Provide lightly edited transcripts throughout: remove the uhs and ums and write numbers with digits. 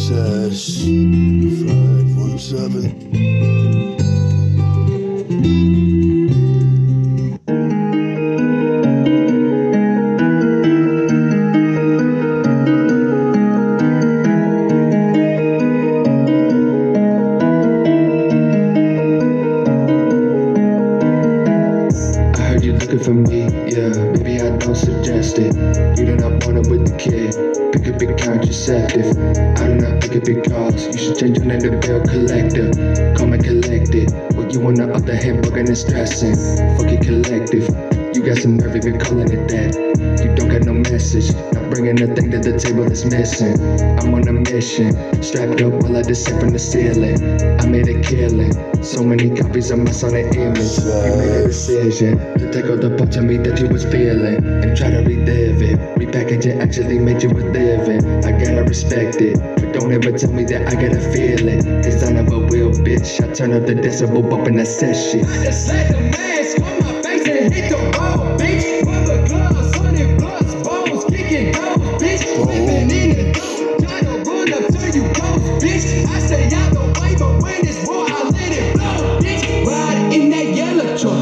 Says 517. For me, yeah, maybe I don't suggest it. You do not want it with the kid. Pick a big contraceptive. I do not pick a big cause. You should change your name to Bill Collector. Call me collected. Well, you on the other hand, bugging and stressing. Fuck it, collective. You got some nerve even calling it that. You don't got no message. Not bringing a thing to the table that's missing. I'm on a mission. Strapped up while I descend from the ceiling. I made a killing. So many copies of my sonic image. You made a decision to take all the parts of me that you was feeling and try to relive it. Repackage it actually made you a living. I gotta respect it, but don't ever tell me that I gotta feel it. Cause I never will, bitch. I turn up the decibel bump and I said shit. I just let the mask on my face and hit the road, bitch. Rubber gloves, 100 plus bones, kicking doors, bitch. Living in the dope, try to run up till you close, bitch. I stay out the way, but when it's war, I let it blow, bitch. Ride in that yellow truck,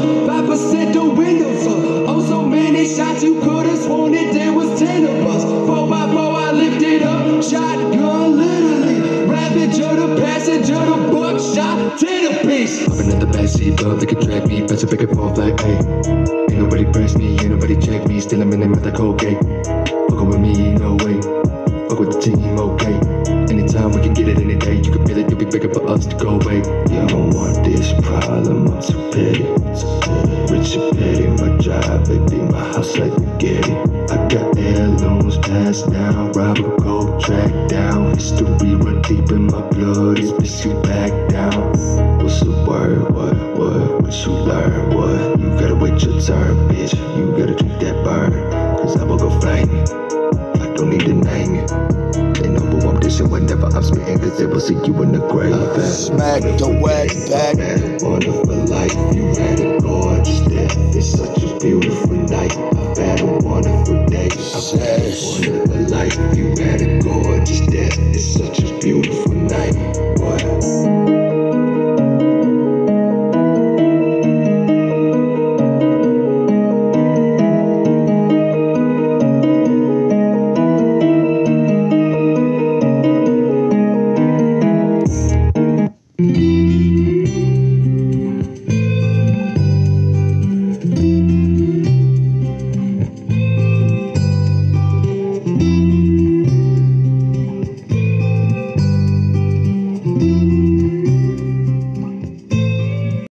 5% the windows up. Oh, so many shots you could've sworn that there was 10 of us. 4x4, I lifted up, shotgun literally. Ravage of the passenger, the buckshot, 10 apiece. Hopping at the backseat, love they could drag me. Better pick it forth like, hey. Ain't nobody press me, ain't nobody check me. Still I'm in the mouth of Colgate. Fuckin' with me, no way. Fuck with the team, okay. Anytime we can get it any day. You can feel it, it'll be bigger for us to go away. You don't want this problem, I'm too petty. Rich and petty, my drive, baby, my house like spaghetti. I got heirlooms passed down, robber gold track down. History run deep in my blood, it's bitch you back down. What's the word, what you learn, what? You gotta wait your turn, bitch, you gotta drink that burn. Cause I will go flame it, I don't need to name it. They know who I'm dishing whenever I'm spitting, cause they will see you in the grave. Smack the whack back. You had a wonderful life, you had a gorgeous death. It's such a beautiful night, I've had a wonderful day. I've had a wonderful life, you had a gorgeous